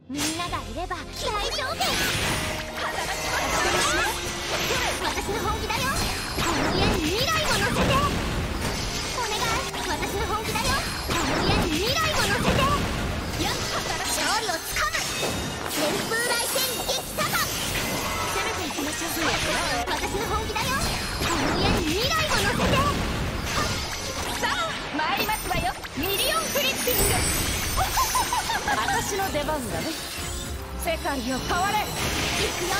みんながいれば大丈夫。私の本気だよ。この家に未来を乗せて。お願い、私の本気だよ。この家に未来を乗せて。やっ、勝利をつかむ。旋風雷戦撃サガ。攻めていきましょう。私の本気だよ。この家に未来を乗せて。さあ参りますわよ。ミリオンフリッピング。私の出番だね。世界を変われ。いくよ。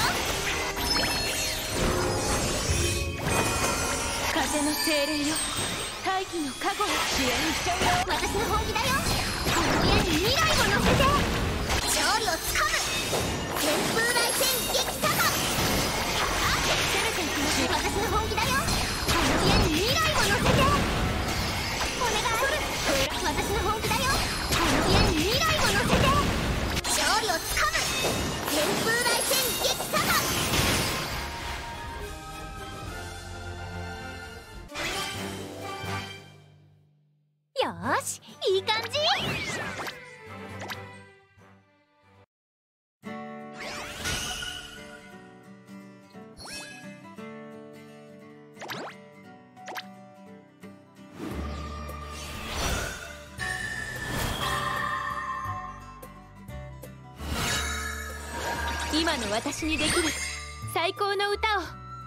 風の精霊よ、大気の加護を支援しちゃうよ。私の本気だよ。この家に未来を乗せて。勝利をつかむ。旋風雷戦撃サガ。攻めていきましょう。私の本気だよ。この家に未来を乗せて。お願い、私の本気だよ。この家に未来を乗せて。勝利をつかむ。旋風雷戦撃サガ。よーし、いい感じ。今の私にできる最高の歌を。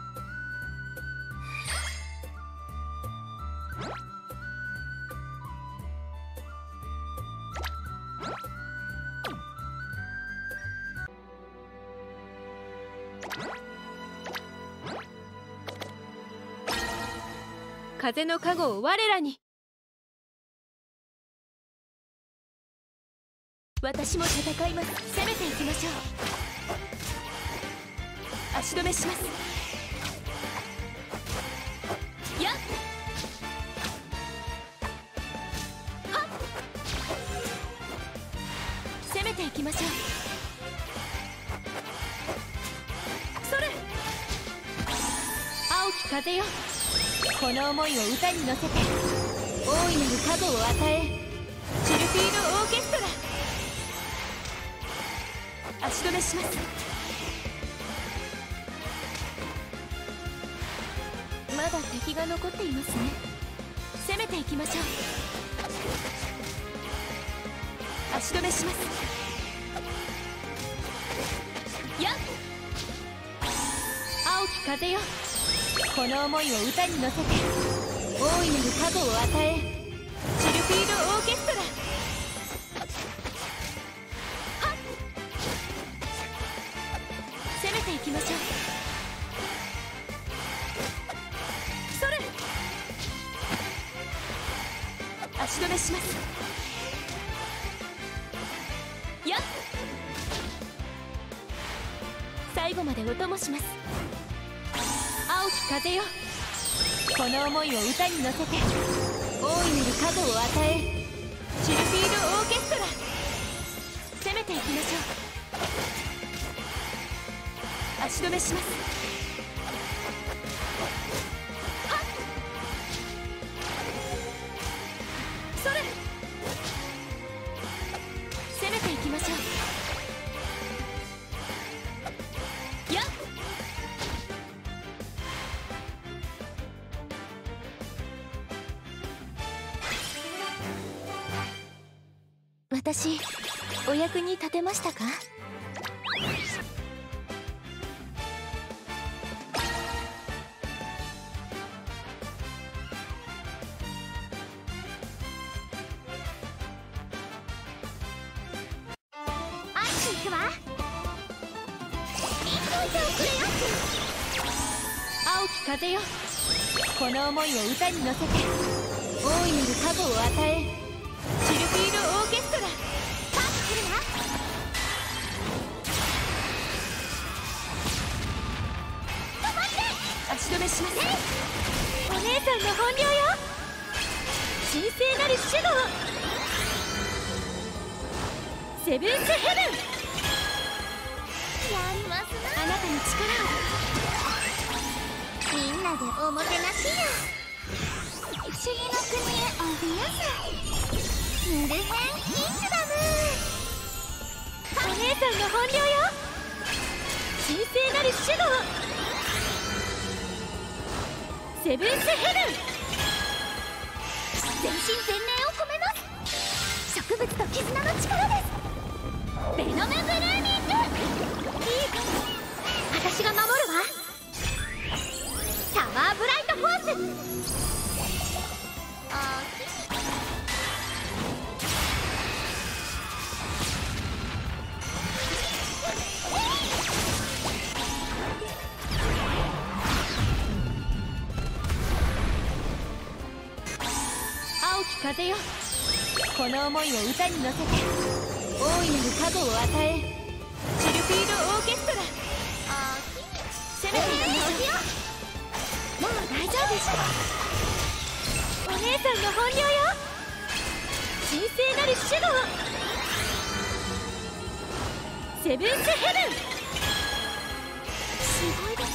風の加護を我らに。私も戦います。攻めていきましょう。足止めします。やっはっ、攻めていきましょう。それ、青き風よ、この思いを歌に乗せて大いなる加護を与え。シルフィードオーケストラ、足止めします。まだ敵が残っていますね。攻めていきましょう。足止めします。やっ、青き風よ、この思いを歌に乗せて大いなる加護を与え。シルフィードオーケストラ、はっ、攻めていきましょう。それ、足止めします。やっ、最後までお供します。青き風よ、この思いを歌に乗せて大いなる加護を与え。シルフィードオーケストラ、攻めていきましょう。足止めします。はっ、それ、攻めていきましょう。やっ、私、お役に立てましたか？アイス行くわ。青き風よ、この思いを歌に乗せて大いなる加護を与え。シルフィードオーケストラ、パスするな。止まって。足止めします。お姉さんの本領よ。神聖なる守護を。セブンスヘブン。やりますな。あなたの力をみんなでおもてなしや。不思議の国へおびやす。ヌルヘンキングダム。お願い、 姉さんの本領よ。神聖なる守護を。セブンスヘブン。全身全霊を込めます。植物と絆の力です。ベノムブルーミング。いいかも。私が守るわ。サマーブライトフォース。青き風よ、この思いを歌に乗せて大いなる加護を与え。シルフィードオーケストラ。攻めていきますよ。もう大丈夫。お姉さんの本領よ。神聖なる守護を。セブンスヘブン。すごいです。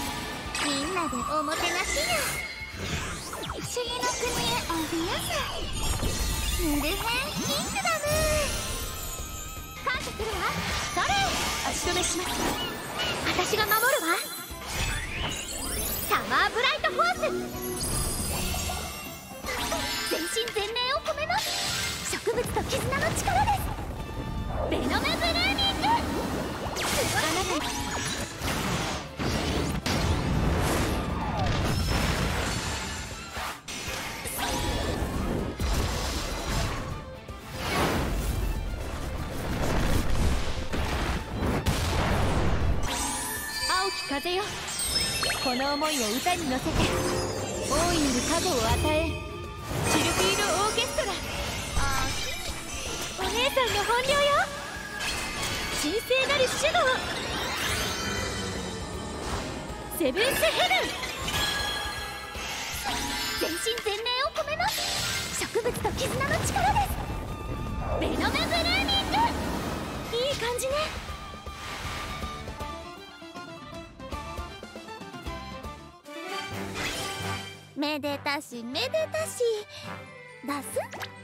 みんなでおもてなしよ。不思議の国へおびやす。ヌルヘンキングダム。感謝するわ。それ足止めします。私が守るわ。サマーブライトフォース。全身全霊を込めます。植物と絆の力です。ベノムブルーミング。あなた風よ、この思いを歌に乗せて大いなる加護を与え。シルフィードオーケストラ。お姉さんの本領よ。神聖なる守護を。セブンスヘブン。全身全霊を込めます。植物と絆の力です。ベノムブルーミング。いい感じね。めでたしめでたし。出す。